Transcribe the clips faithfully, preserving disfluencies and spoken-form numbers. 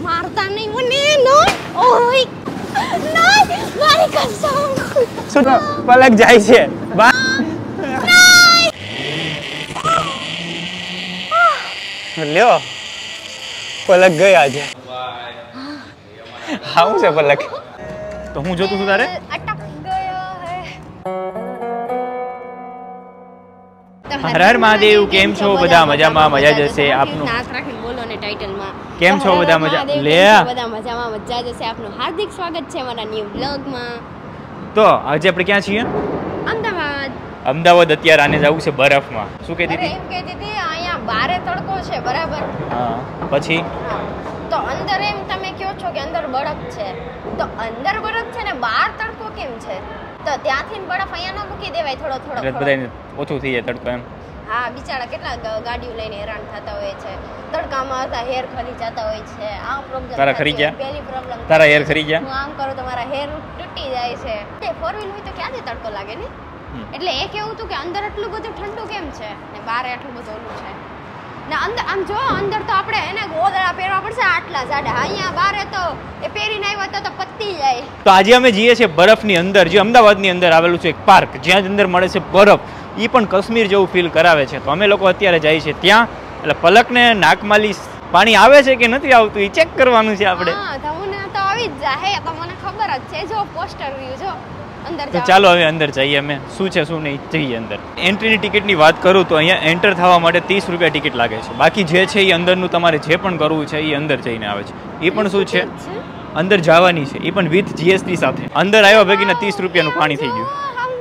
મારતા નહીં મને નો ઓય નહીં મારી કસમ શું પલક જાય છે બા લ્યો પલક ગયા છે આવું છે પલક તો હું જોતું છું તારે અટક ગયો હે હર હર મહાદેવ કેમ છો બધા મજામાં મજા જશે આપનું નાક રાખીને બોલો ને ટાઇટલમાં કેમ છો બધા મજા લે બધા મજામાં મજા જશે આપનું હાર્દિક સ્વાગત છે અમારા ન્યુ બ્લોગમાં તો આજે આપણે ક્યાં છીએ અમદાવાદ અમદાવાદ અત્યારે આને જવું છે બરફમાં શું કહેતી અરે હતી એમ કહેતી હતી અહીંયા બારે તડકો છે બરાબર હા પછી તો અંદર એમ તમે કહો છો કે અંદર બરફ છે તો અંદર બરફ છે ને બહાર તડકો કેમ છે તો ત્યાંથી બરફ અહીંયા ન મૂકી દેવાય થોડો થોડો એટલે બધાને ઓછું થઈ જાય તડકો એમ હા બિચારા કેટલા ગાડીઓ લઈને હેરાન થતા હોય છે તડકામાં હતા હેર ખરી જતા હોય છે આ પ્રોબ્લેમ તારા ખરી ગયા પહેલી પ્રોબ્લેમ તારા હેર ખરી ગયા હું આમ કરું તો મારા હેર તૂટી જાય છે તે ફોર વ્હીલ હોય તો ક્યાંથી તડકો લાગે ને એટલે એ કેવું હતું કે અંદર આટલું બધું ઠંડુ કેમ છે ને બહાર આટલું બધું ઓલું છે ને અંદર આમ જો અંદર તો આપણે એને ગોદડા પહેરવા પડશે આટલા જાડા અહીંયા બારે તો એ પહેરીને આવ્યા તો તો પતી જાય તો આજે અમે જઈએ છીએ બરફની અંદર જે અમદાવાદની અંદર આવેલું છે એક પાર્ક જ્યાં અંદર મળે છે બરફ એ પણ કાશ્મીર જેવું ફીલ કરાવે છે તો અમે લોકો અત્યારે જઈએ છીએ ત્યાં એટલે પલકને નાકમાલી પાણી આવે છે કે નથી આવતું એ ચેક કરવાનું છે આપણે હા તમને તો આવી જ જાય તો મને ખબર જ છે જો પોસ્ટર વ્યૂ જો અંદર તો ચાલો હવે અંદર જઈએ અમે શું છે શું નહીં જઈએ અંદર એન્ટ્રીની ટિકિટની વાત કરું તો અહીંયા એન્ટર થવા માટે ત્રીસ રૂપિયા ટિકિટ લાગે છે બાકી જે છે એ અંદરનું તમારે જે પણ કરવું છે એ અંદર જઈને આવે છે એ પણ શું છે અંદર જવાની છે એ પણ વિથ જીએસટી સાથે અંદર આવ્યા ભેગીના ત્રીસ રૂપિયાનું પાણી થઈ ગયું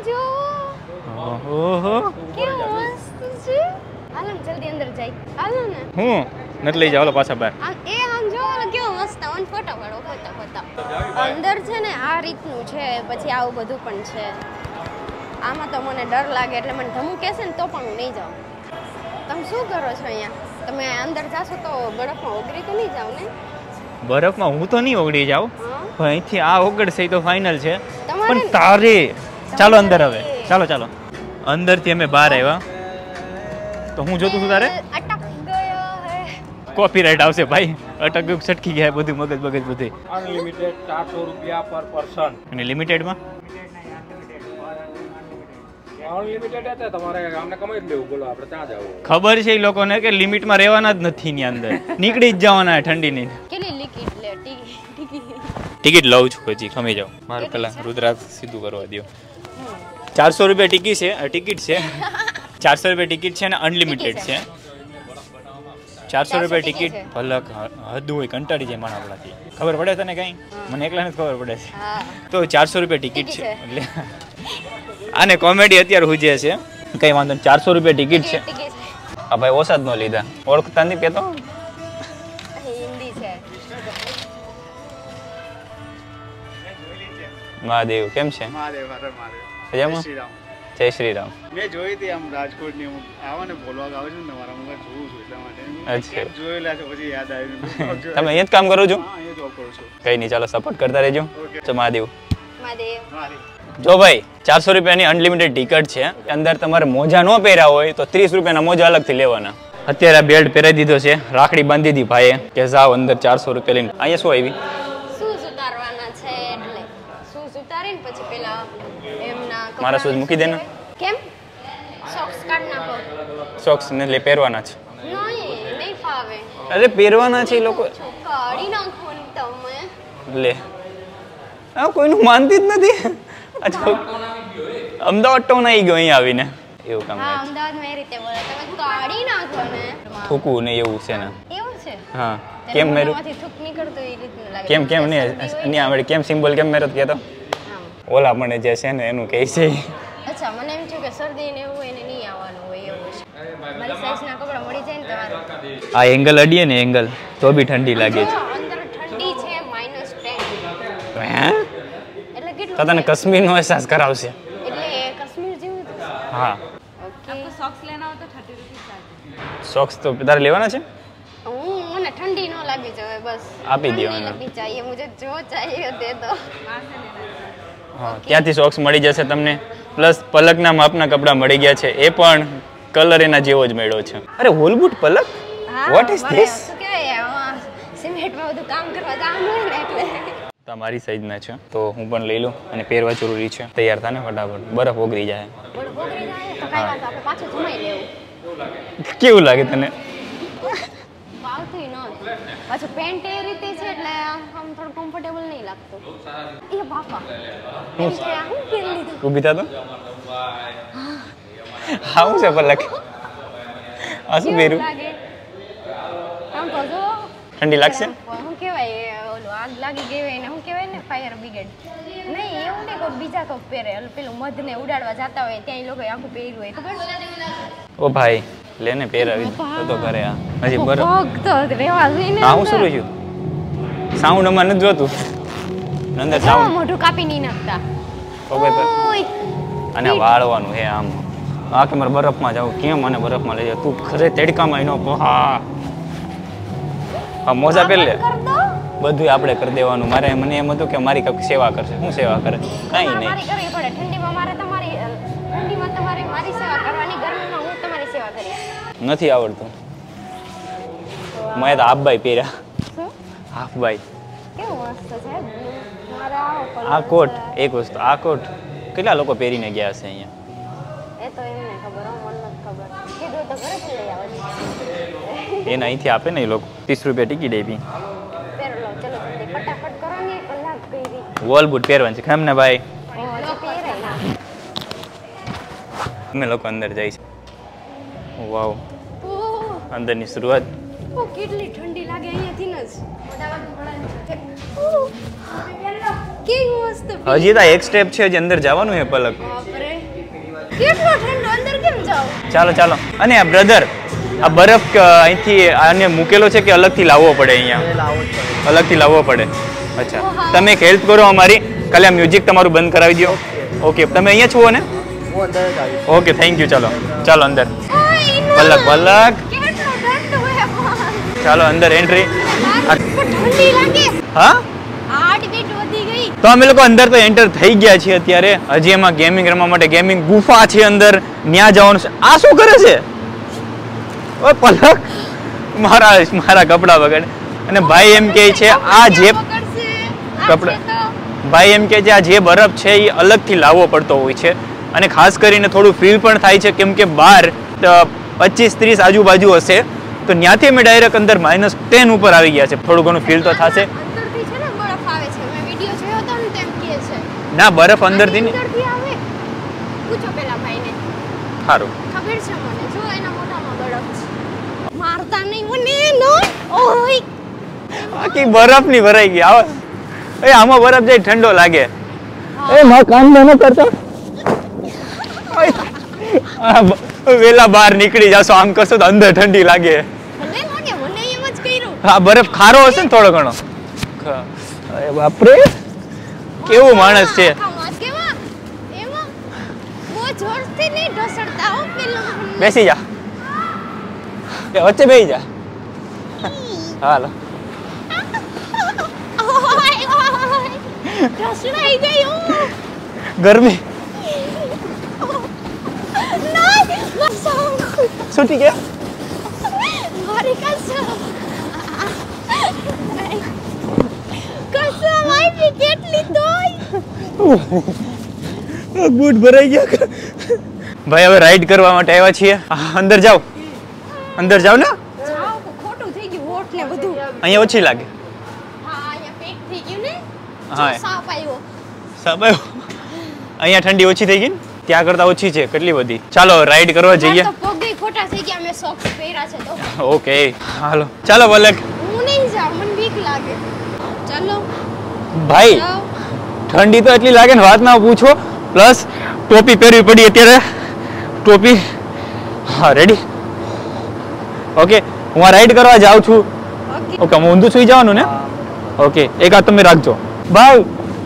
ઓહો કેવું મસ્ત છે હાલો જલ્દી અંદર જઈ હાલો ને હું નથી લઈ જાવ પાછા બહાર આ એ આમ જો કેવો મસ્ત ઓન ફોટો પાડો ફોટો ફોટો અંદર છે ને આ રીતનું છે પછી આવું બધું પણ છે આમાં તો મને ડર લાગે એટલે મને ધમુ કહેશે ને તો પણ હું નહીં જાઉં તમે શું કરો છો અહીંયા તમે અંદર જાશો તો બરફમાં ઓગળી તો નહીં જાવ ને બરફમાં હું તો નહીં ઓગળી જાઉં પણ અહીંથી આ ઓગળશે તો ફાઇનલ છે તમારે પણ તારે ચાલો અંદર હવે ચાલો ચાલો અંદરથી અમે બહાર આવ્યા તો હું જોતું છું તારે અટક ગયો હે કોપીરાઇટ આવશે ભાઈ અટક ગયું છટકી ગયા બધું મગજ મગજ બધું અનલિમિટેડ ચારસો રૂપિયા પર પર્સન અને લિમિટેડમાં અનલિમિટેડ હતા તમારે અમને કમાઈ જ લેવું બોલો આપણે ત્યાં જવું ખબર છે એ લોકોને કે લિમિટમાં રહેવાના જ નથી ની અંદર નીકળી જ જવાના ઠંડીની કેટલી લિકિટ લે ટિકિટ ટિકિટ લઉં છું હજી ખમી જાઉં મારું પેલા રુદ્રાક્ષ સીધું કરવા દો ચારસો રૂપિયા ટિકિટ છે ટિકિટ છે ચારસો રૂપિયા ટિકિટ છે અને અનલિમિટેડ છે ચારસો રૂપિયા ટિકિટ પલક હદ હોય કંટાળી જાય મારા આપણાથી ખબર પડે તને કઈ મને એકલાને જ ખબર પડે છે તો ચારસો રૂપિયા ટિકિટ છે એટલે આને કોમેડી અત્યારે હુજે છે કઈ વાંધો નહીં ચારસો રૂપિયા ટિકિટ છે આ ભાઈ ઓછા જ ન લીધા ઓળખતા નથી કહેતો હિન્દી છે મહાદેવ કેમ છે મહાદેવ હર મહાદેવ મજામાં જય શ્રી રામ મેં જોઈ હતી આમ રાજકોટ ની આવા ને બોલવા આવે છે ને મારા મુખ જોઉં છું એટલા માટે અચ્છા જોયેલા છે પછી યાદ આવ્યું તમે અહીંયા જ કામ કરો છો હા એ જોબ કરું છું કઈ નહીં ચાલો સપોર્ટ કરતા રહેજો તો મહાદેવ મહાદેવ જો ભાઈ ચારસો રૂપિયાની અનલિમિટેડ ટિકિટ છે અંદર તમારે મોજા ન પહેર્યા હોય તો ત્રીસ રૂપિયાના મોજા અલગથી લેવાના અત્યારે આ બેલ્ટ પહેરાવી દીધો છે રાખડી બાંધી દીધી ભાઈએ કે જાઓ અંદર ચારસો રૂપિયા લઈને અહીંયા શું આવી શૂઝ ઉતારવાના છે એટલે શૂઝ ઉતારીને પછી પેલા એમના મારા શૂઝ મૂકી દે ને કેમ સોક્સ કાઢ નાખો સોક્સ ને લે પહેરવાના છે નહીં નહીં ફાવે અરે પહેરવાના છે એ લોકો કાઢી નાખો ને તમે લે આ કોઈનું માનતી જ નથી અચ્છા અમદાવાદ ટાઉન આવી ગયો અહીંયા આવીને એવું કામ હા અમદાવાદમાં એ રીતે બોલે તમે કાઢી નાખો ને થૂકવું ને એવું છે ને એવું છે હા કેમ મેરું મોઢામાંથી થૂક નીકળતું એ રીતનું લાગે કેમ કેમ ને અહીંયા આપણે કેમ સિમ્બોલ કેમ મેરો કહેતો ઓલા મને જે છે ને એનું કહે છે અચ્છા મને એમ થયું કે શરદી ને એવું હોય ને નહીં આવવાનું હોય એવું છે મારી સાઈઝના કપડાં મળી જાય ને તમારે આ એંગલ અડીએ ને એંગલ તો બી ઠંડી લાગે છે અંદર ઠંડી છે માઇનસ ટેન હે એટલે કેટલું તો તને કાશ્મીરનો અહેસાસ કરાવશે એટલે કાશ્મીર જેવું જ હા ઓકે सॉक्स लेना हो तो थर्टी रुपीज चार्ज સોક્સ તો તારે લેવાના છે હું મને ઠંડી ન લાગી જવે બસ આપી દેવાના. नहीं चाहिए मुझे जो चाहिए दे दो હા ત્યાંથી સોક્સ મળી જશે તમને પ્લસ પલકના માપના કપડાં મળી ગયા છે એ પણ કલર એના જેવો જ મળ્યો છે અરે હોલબુટ પલક વોટ ઇઝ ધીસ શું કહેવાય સેમી માર્કેટમાં બધું કામ કરવા જવાનું હોય ને એટલે તમારી સાઈઝના છે તો હું પણ લઈ લઉં અને પહેરવા જરૂરી છે. તૈયાર થાને ફટાફટ, બરફ ઓગળી જાય. બરફ ઓગળી જાય તો કાંઈ વાંધો આપણે પાછું જમાઈ લેવું. કેવું લાગે તને? આવતી ન પાછું પેન્ટ એ રીતે છે એટલે આમ થોડું કમ્ફર્ટેબલ નહીં લાગતું. એ બાપા એમ છે આ હું પહેરી લીધું. ઊભી થા તો. હા હું છે પલક. આ શું પહેર્યું? આમ તો જો ઠંડી લાગશે? શું કહેવાય ઓલું આગ લાગી ગઈ હોય ને શું કહેવાય ને ફાયર બ્રિગેડ. નહીં એવું નહીં કોઈ બીજા કોક પહેરે પેલું મધને ઉડાડવા જતા હોય ત્યાં એ લોકો આખું પહેર્યું હોય ખબર. ઓ ભાઈ લેને પહેરાવી તો તો કરે આ હજી બરફ પગ તો રેવા જોઈએ ને. હા હું શું છું સાઉન્ડ અમાર નથી જોતું અંદર સાઉન્ડ મોઢું કાપી નહીં નાખતા. પગે પર ઓય અને વાળવાનું હે આમ આ કે મારે બરફમાં જાવ કેમ મને બરફમાં લઈ જાવ તું ઘરે તડકામાં એનો હા હા મોજા પહેર લે બધું આપણે કરી દેવાનું. મારે મને એમ હતું કે મારી કંઈક સેવા કરશે. શું સેવા કરે? કાંઈ નહીં. મારી કરવી પડે. ઠંડીમાં મારે તમારી ઠંડીમાં તમારે મારી સેવા કરવાની, ગરમીમાં હું તમારી સેવા કરીશ. નથી આવડતું. મેં તો હાફબાઈ પહેર્યા. શું હાફબાઈ કેવું મસ્ત છે મારા ઉપર. આ કોટ એક વસ્તુ આ કોટ કેટલા લોકો પહેરીને ગયા હશે અહીંયા? એ તો એમને ખબર હો, મને નથી ખબર. કીધું તો ઘરે જ લઈ આવવાની. એને અહીંથી આપે ને એ લોકો ત્રીસ રૂપિયા ટિકિટ આપી. પહેરો લો ચલો જલ્દી ફટાફટ કરો ને કલાક કરી. વોલ બૂટ પહેરવાનું છે ખમ ને ભાઈ. ઓ જો પહેરાય. અમે લોકો અંદર જઈશ. વાવ ઓહ અંદરની શરૂઆત. ઓ કેટલી ઠંડી લાગે અહીંયાથી જ. કેવું મસ્ત. હજી તો એક સ્ટેપ છે હજી અંદર જવાનું છે પલક. બાપરે કેટલો ઠંડો અંદર કેમ જાવ. ચાલો ચાલો. અને આ બ્રધર આ બરફ અહીંથી આને મૂકેલો છે કે અલગથી લાવવો પડે? અહીંયા અલગથી લાવવો પડે. અચ્છા તમે એક હેલ્પ કરો અમારી, કાલે આ મ્યુઝિક તમારું બંધ કરાવી દો. ઓકે તમે અહીંયા છો ને? Okay thank you. ચાલો ચાલો અંદર. પલક પલક કેટલો ઠંડો હે ચાલો અંદર એન્ટ્રી. ઠંડી લાગે. હા હાર્ટબીટ વધી ગઈ. તો અમે લોકો અંદર તો એન્ટર થઈ ગયા છીએ અત્યારે. હજી એમાં ગેમિંગ રમવા માટે ગેમિંગ ગુફા છે અંદર, ત્યાં જવાનું છે. આ શું કરે છે? ઓ પલક મારા મારા કપડા બગાડે. અને ભાઈ એમ કહે છે આ જે કપડા ભાઈ એમ કહે છે આ જે બરફ છે એ અલગથી લાવવો પડતો હોય છે અને ખાસ કરીને થોડું ફીલ પણ થાય છે કેમ કે બહાર પચીસ ત્રીસ આજુબાજુ હશે તો ત્યાંથી અમે ડાયરેક્ટ અંદર માઇનસ ટેન ઉપર આવી ગયા છે. થોડું ઘણું ફીલ તો થશે. અંદરથી છે ને બરફ આવે છે. મેં વિડિયો જોયો હતો ને તેમ કહે છે. ના બરફ અંદરથી નહીં. અંદરથી આવે. પૂછો પેલા ભાઈને. સારું ખબર છે મને. જો એના મોઢામાં બરફ છે. મારતા નહીં મને નો. ઓય આખી બરફની ભરાઈ ગઈ. આવો એ આમાં બરફ જાય ઠંડો લાગે. એ માં કામ ન કરતા. વેલા બહાર નીકળી જાશો આમ કરશો તો અંદર ઠંડી લાગે. મને લાગે મને એમ જ કર્યું. હા બરફ ખારો હશે ને થોડો ઘણો. અરે બાપરે કેવું માણસ છે. કેવા એમાં બહુ જોરથી નહીં ઢસડતા હો પેલું. બેસી જા વચ્ચે બેસી જા. હાલો ઢસડાઈ ગયું. ગરમી નહીં છૂટી ગયા. મારી કસમ કસમ આવી કેટલી તોય બૂટ ભરાઈ ગયા. ભાઈ હવે રાઈડ કરવા માટે આવ્યા છીએ. અંદર જાઓ અંદર જાઓ ને. જાવ ખોટું થઈ ગયું વોટ ને બધું. અહીંયા ઓછી લાગે. હા અહીંયા પેક થઈ ગયું ને. હા સાપ આવ્યો. સાપ આવ્યો. અહીંયા ઠંડી ઓછી થઈ ગઈ ને ત્યાં કરતા ઓછી છે કેટલી બધી. ચાલો રાઈડ કરવા જઈએ. તો પગ ખોટા થઈ ગયા. મેં સોક્સ પહેર્યા છે તો. ઓકે હાલો ચાલો પલક. હું નહીં જાઉં મને બીક લાગે. ચાલો ભાઈ જાઓ. ઠંડી તો એટલી લાગે ને વાત ના પૂછો. પ્લસ ટોપી પહેરવી પડી અત્યારે. ટોપી હા રેડી. ઓકે હું આ રાઈડ કરવા જાઉં છું. ઓકે ઓકે હું ઊંધું સુઈ જવાનું ને. ઓકે એક હાથ તમે રાખજો. બાય.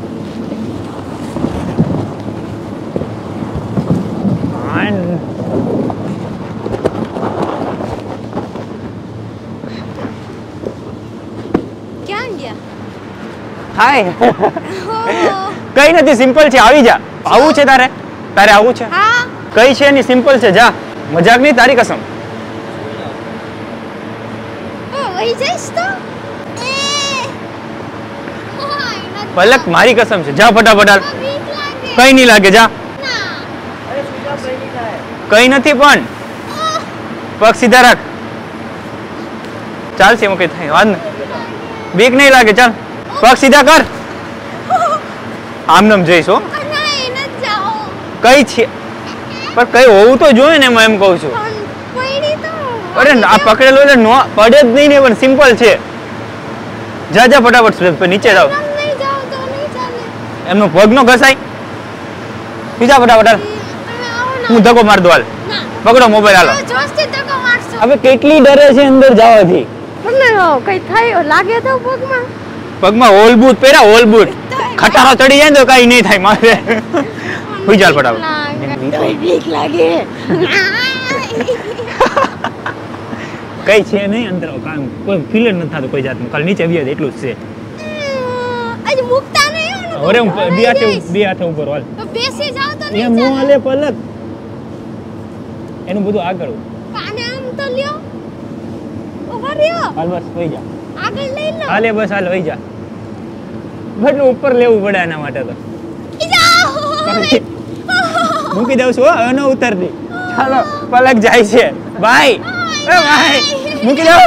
ક્યાં ગયા? હાય ઓહો. કઈ નથી સિમ્પલ છે આવી જા. આવું છે તારે તારે આવું છે. હા કઈ છે એની સિમ્પલ છે જા. મજાક નહીં તારી કસમ. ઓ વહી જઈશ તો. એ પલક મારી કસમ છે, જા ફટાફટ હાલ. બીક લાગે. કઈ નહીં લાગે, જા. ના. કઈ નથી પણ પગ સીધા રાખ. ચાલશે એમાં કઈ થાય વાંધ ને. બીક નહીં લાગે, ચાલ પગ સીધા કર. આમ નામ જઈશ હો. નહીં નથી જાઓ. કઈ છે પણ કઈ હોવું તો જોઈએ ને, એમાં એમ કહું છું. પણ પડી તો. અરે આ પકડેલો એટલે નો પડે જ નહીં ને, પણ સિમ્પલ છે. જા જા ફટાફટ નીચે જાવ. આમ નહીં જાઓ તો નહીં ચાલે. એમનો પગ નો ઘસાય. બીજા ફટાફટ હાલ. તમે આવો ને. હું ધક્કો માર દો હાલ. ના. પકડો મોબાઈલ હાલો. તમે જોશથી ધક્કો મારશો. હવે કેટલી ડરે છે અંદર જવાથી. તમને કઈ થાય લાગે તો પગમાં. પગમાં હોલ બૂટ પહેર્યા, હોલ બૂટ. ખટારો ચડી જાય ને તો કઈ નહીં થાય મારે. હુઈ ચાલ ફટાફટ. બીક લાગે. કઈ છે નહીં અંદર, કામ કોઈ ફીલ જ નથી થતું કોઈ જાતનું. ખાલી નીચે બી એટલું જ છે. આજ મુકતા નહીં હો. અરે હું બે હાથે બે હાથે ઉપર હાલ. તો બેસી જાવ તો એ નહીં મોં ચાલે. હાલે પલક. એનું બધું આગળ. કાને આમ તો લ્યો. ઉભા રહ્યો. હાલ બસ હોઈ જા. આગળ લઈ લો. હાલે બસ હાલ હોઈ જા. બટ ઉપર લેવું પડે એના માટે તો. જાઓ. મૂકી દઉં છું હો, હવે ન ઉતરતી. ચાલો પલક જાય છે. બાય. એ બાય. મૂકી દઉં.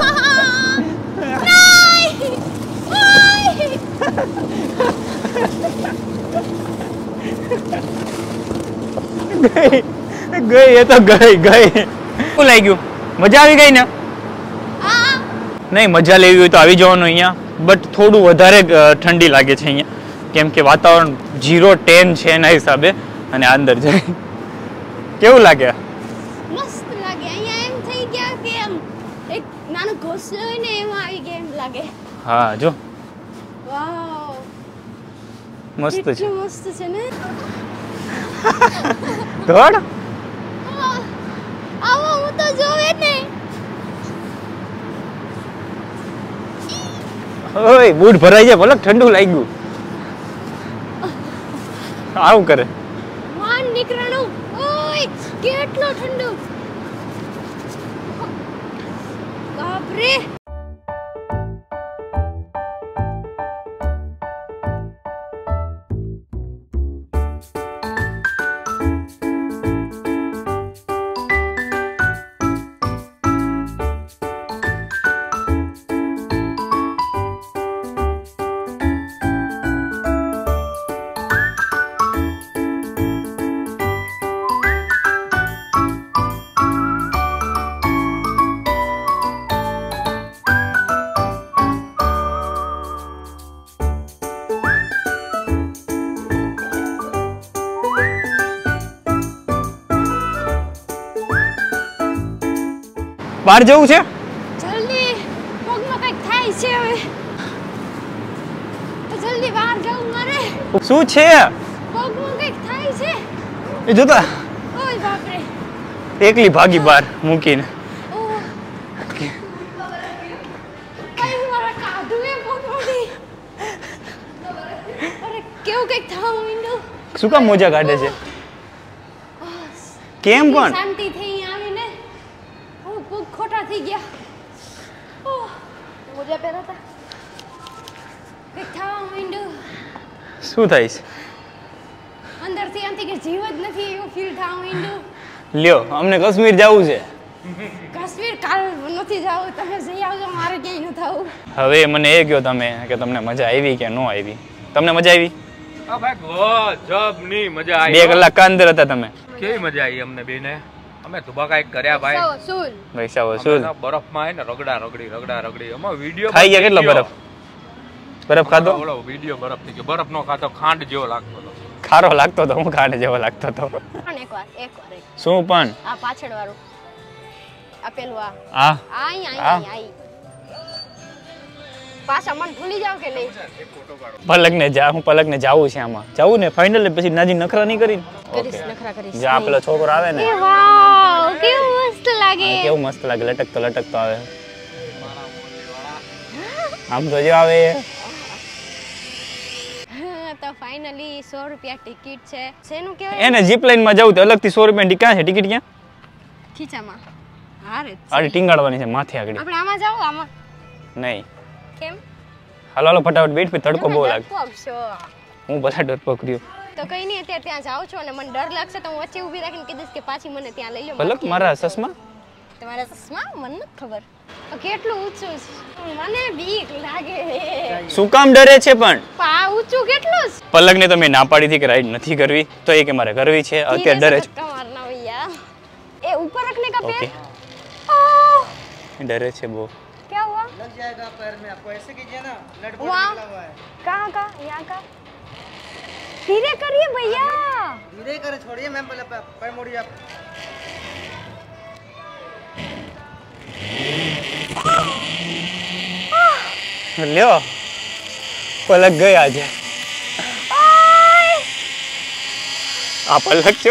ગઈ ગઈ એ તો ગઈ ગઈ. શું લાગ્યું? મજા આવી ગઈ ને? હા. નહીં, મજા લેવી હોય તો આવી જવાનું અહીંયા. બટ થોડું વધારે અ, ઠંડી લાગે છે અહીંયા, કેમ કે વાતાવરણ ઝીરો ટેન છે એના હિસાબે. અને આ અંદર જઈ કેવું લાગે? મસ્ત લાગે. અહીંયા એમ થઈ ગયા કે એમ એક નાનો ઘોંસલો હોય ને એમાં આવી ગયા એમ લાગે. હા જો વાવ. મસ્ત છે. કેટલું મસ્ત છે ને. દોડ. આહ, આવો હું તો જોવે ને. ઓય બૂટ ભરાઈ જાય પલક, ઠંડુ લાગ્યું. આવું કરે. માન નીકળાનું. ઓય કેટલો ઠંડુ. બાપ રે. બહાર જવું છે? જલ્દી પગમાં કંઈક થાય છે હવે. તો જલ્દી બહાર જવું મારે. શું છે? પગમાં કંઈક થાય છે. એ જોતા ઓય બાપ રે. એકલી ભાગી બહાર મૂકીને. ઓહ. કઈ મારા કાઢું એ પગમાંથી. અરે કેવું કંઈક થવા માંડ્યું. શું કામ મોજા કાઢે છે? કેમ પણ? શાંતિ થઈ આવીને હું પગ ખોટા થઈ ગયા. ઓહ, મોજા પહેરાતા કંઈક થવા માંડ્યું. શું થાય છે? અંદરથી આમથી કે જીવ જ નથી એવું ફીલ થવા માંડ્યું. લ્યો અમને કાશ્મીર જવું છે. કાશ્મીર કાલ નથી જવું, તમે જઈ આવજો, મારે ક્યાંય ન થવું. હવે મને એ કહો તમે કે તમને મજા આવી કે ન આવી? તમને મજા આવી? હા ભાઈ ગજબ ની મજા આવી. બે કલાક કા અંદર હતા તમે? કેવી મજા આવી અમને બેને. અમે ધુબાકા એક કર્યા ભાઈ. સો સુલ પૈસા વસૂલ. બરફમાં આવીને રગડા રગડી રગડા રગડી અમે વિડીયો ખાઈ ગયા કેટલો બરફ? બરફ ખાધો? ઓલો વિડીયો બરફ થઈ ગયો. બરફ નો ખાતો ખાંડ જેવો લાગતો હતો. ખારો લાગતો હતો, હું ખાંડ જેવો લાગતો હતો. પણ એકવાર એકવાર એક. શું પણ? આ પાછળ વાળું આ પેલું આ આ આ અહીંયા અહીંયા અહીંયા પાછા મન ભૂલી જાવ કે નહીં? પલકને જા હું પલકને જાવું છે આમાં. જાવું ને ફાઇનલ પછી નાજી નખરા નહીં કરી? કરીશ નખરા કરીશ. જા પેલો છોકરો આવે ને. એ વાવ કેવું મસ્ત લાગે. હા, કેવું મસ્ત લાગે, લટકતો લટકતો આવે. આમ તો જો આવે. હા, તો ફાઇનલી સો રૂપિયા ટિકિટ છે. શેનું કહેવાય? એને જીપ લાઈન માં જવું તો અલગથી સો રૂપિયા ની ક્યાં છે ટિકિટ? ક્યાં? ખીચામાં. હારે જ છે. અરે ટીંગાડવાની છે માથે આગળ. આપણે આમાં જાવ આમાં. નહીં કેમ? હાલો હાલો ફટાફટ બેઠ પછી તડકો બહુ લાગે. ડરપોક છો. હું ભલા ડરપોક રહ્યો. તો કઈ નહીં અત્યારે ત્યાં જાઉં છું અને મને ડર લાગશે તો હું વચ્ચે ઊભી રાખીને કીધીશ કે પાછી મને ત્યાં લઈ લો. ભલક મારા ચશ્મા તમારા ચશ્મા મને નથી ખબર. તો કેટલું ઊંચું છે મને બીક લાગે. શું કામ ડરે છે પણ પા ઊંચું કેટલું છે. પલકને તો મેં ના પાડી હતી કે રાઈડ નથી કરવી તો એ કે મારે કરવી છે અત્યારે ડરે છે. કમર ના ભૈયા એ ઉપર રખને કા ઓકે पैर डरे છે બહુ. क्या हुआ लग जाएगा पैर में आपको ऐसे कीजिए ना नट बोल्ट वहाँ निकला हुआ है कहाँ का यहाँ का धीरे करिए भैया धीरे करे छोड़िए मैम पहले पैर पैर मोड़िए आप લ્યો પલક ગઈ આજે. આ પલક છો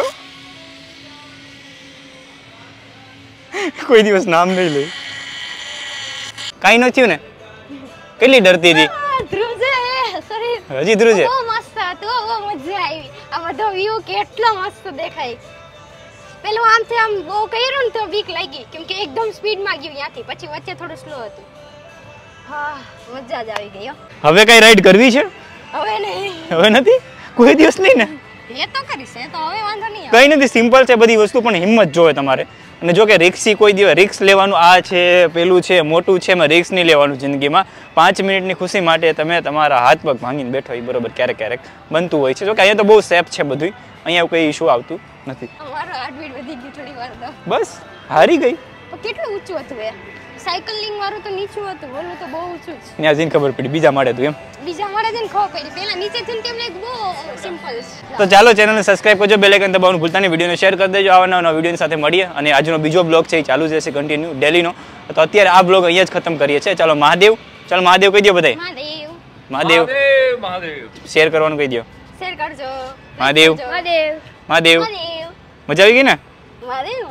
કોઈ દિવસ નામ નહીં લે. કાઈ ન થયું ને કેટલી ડરતી હતી. ધ્રુવ છે સોરી હજી ધ્રુવ છે. બહુ મસ્ત હતું બહુ મજા આવી. આ બધો વ્યૂ કેટલો મસ્ત દેખાય. પેલું આમથી આમ બહુ કર્યું ને તો બીક લાગી કેમ કે એકદમ સ્પીડમાં ગયું ત્યાંથી પછી વચ્ચે થોડું સ્લો હતું. હા મજા જ આવી ગઈ હો. હવે કઈ રાઈડ કરવી છે હવે નહીં હવે નથી કોઈ દિવસ નહીં ને. એ તો કરીશ એ તો હવે વાંધો નહીં આવે. કઈ નથી સિમ્પલ છે બધી વસ્તુ પણ હિંમત જોવે તમારે. અને જો કે રિક્સી કોઈ દિવસ રિક્સ લેવાનું આ છે પેલું છે મોટું છે એમાં રિક્સ નહીં લેવાનું જિંદગીમાં. પાંચ મિનિટની ખુશી માટે તમે તમારા હાથ પગ ભાંગીને બેઠો એ બરોબર ક્યારેક ક્યારેક બનતું હોય છે. જો કે અહીંયા તો બહુ સેફ છે બધું અહીંયા કોઈ ઇશ્યુ આવતું નથી. મારો હાર્ટબીટ વધી ગયું થોડી વાર તો. બસ હારી ગઈ. તો કેટલું ઊંચું હતું એ સાયકલિંગ વાળું તો નીચું હતું બોલું તો બહુ ઊંચું છે. ત્યાં જઈને ખબર પડી બીજા માળે તું એમ. બીજા માળે જઈને ખબર પડી પેલા નીચેથી તેમ લાઈક બહુ સિમ્પલ છે. તો ચાલો ચેનલને સબસ્ક્રાઇબ કરજો બેલ આઇકન દબાવવાનું ભૂલતા નહીં. વિડીયોને શેર કરી દેજો. આવા નવા વિડીયોની સાથે મળીએ અને આજનો બીજો બ્લોગ છે એ ચાલુ જ રહેશે કન્ટિન્યુ ડેલીનો. તો અત્યારે આ બ્લોગ અહીંયા જ ખતમ કરીએ છીએ. ચાલો મહાદેવ ચાલો મહાદેવ કહી દો બધાય. મહાદેવ મહાદેવ મહાદેવ મહાદેવ શેર કરવાનું કહી દો. શેર કરજો. મહાદેવ મહાદેવ મહાદેવ મહાદેવ મજા આવી ગઈ ને. મહાદેવ